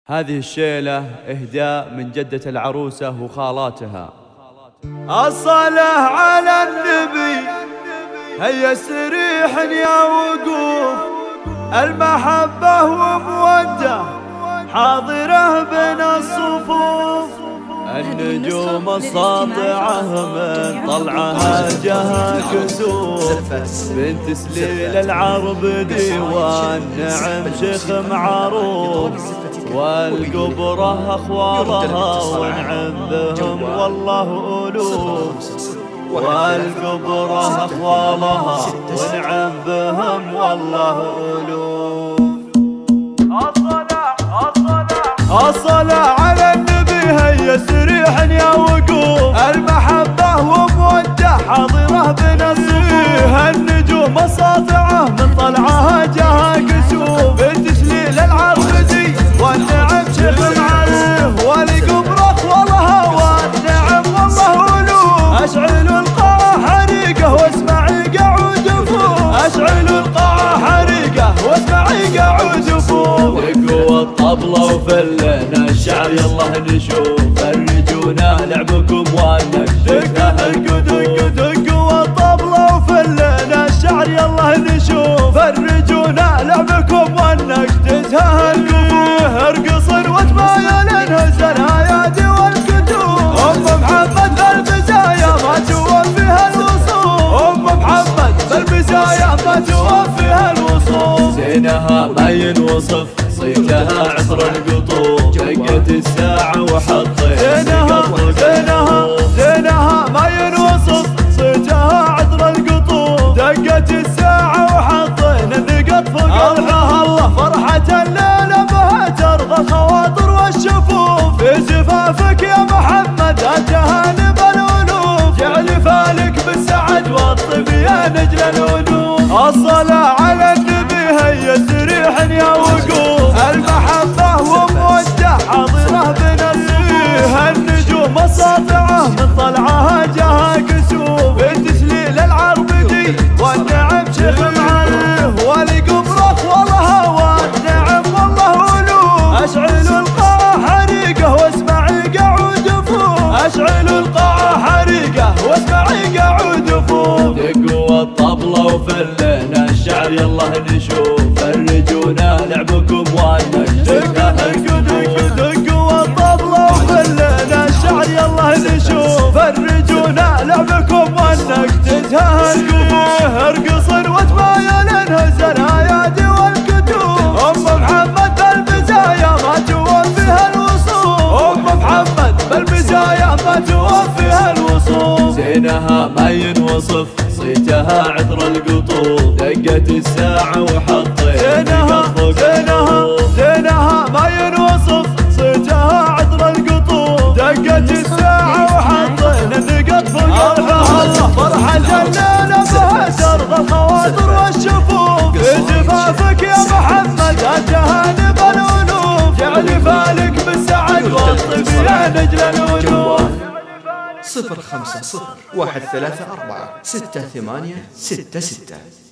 هذه الشيلة إهداء من جدة العروسة وخالاتها. الصلاة على النبي هيا استريح يا وقوف، المحبة ومودة حاضرة بين الصفوف، النجوم الساطعة من طلعها جها كسوف، بنت سليل العرب ديوان نعم شيخ معروف، والقبرة أخوالها ونعم بهم والله ألوف، والقبرة أخوالها ونعم بهم والله ألوف. الصلاة على النبي هيا استريح يا وقوف، المحبة ومودة حاضرة بين الصفوف، النجوم الساطعة من طلعها جها كسوف، بنت سليل العربدي والنعم شيخ معروف، والقبرة اخوالها والنعم والله ألوف، اشعلوا القاعة حريقة واسمعي قعود فوق، اشعلوا القاعة حريقة واسمعي قعود فوق، دقوا الطبلة وفلنا الشعر يلا نشوف، فرجونا لعبكم والنكشة. دقوا الطبلة وفلنا الشعر يلا نشوف، فرجونا لعبكم والنكشة. ارقصن وتمايل انهز الايادي والكتوب، ام محمد بالمزايا ما توفيها الوصول، ام محمد بالمزايا ما توفيها الوصول، زينها ما ينوصف صيتها عطر القطوف، دقت الساعة وحطيت زينها ما ينوصف صيتها عطر القطوف، دقت الساعة وحطينا النقط فوق الله الله، فرحة الليلة بها ترضى الخواطر والشفوف، في زفافك يا محمد التهاني بالألوف، جعل فالك بالسعد والطيب يا نجل الأنوف. الصلاة على النبي هيا استريح يا وقوف، المحبة ومودة حاضرة بين الصفوف، النجوم الساطعة من طلعها جها كسوف، بنت سليل العربدي والنعم شيخ معروف، والقبرة اخوالها والنعم والله ألوف، اشعلوا القاعة حريقة واسمعي قعود فوق، اشعلوا القاعة حريقة واسمعي قعود فوق، دقوا الطبلة وفلنا الشعر يلا نشوف، فرجونا لعبكم والنكشة. دقوا الطبلة وفلنا الشعر يلا نشوف، فرجونا لعبكم والنكشة. ارقصن وتمايل انهز الايادي والكتوب، ام محمد بالمزايا ما توفيها الوصول، ام محمد بالمزايا ما توفيها الوصول، زينها ما ينوصف صيتها عطر القطوف، دقت الساعة وحطيت زينها ما ينوصف صيتها عطر القطوف، دقت الساعة وحطينا النقط فوق الله، فرحة الليلة بها ترضى الخواطر والشفوف، في زفافك يا محمد التهاني بالألوف، جعل فالك بالسعد والطيب يا نجل الأنوف. 050 134 68 66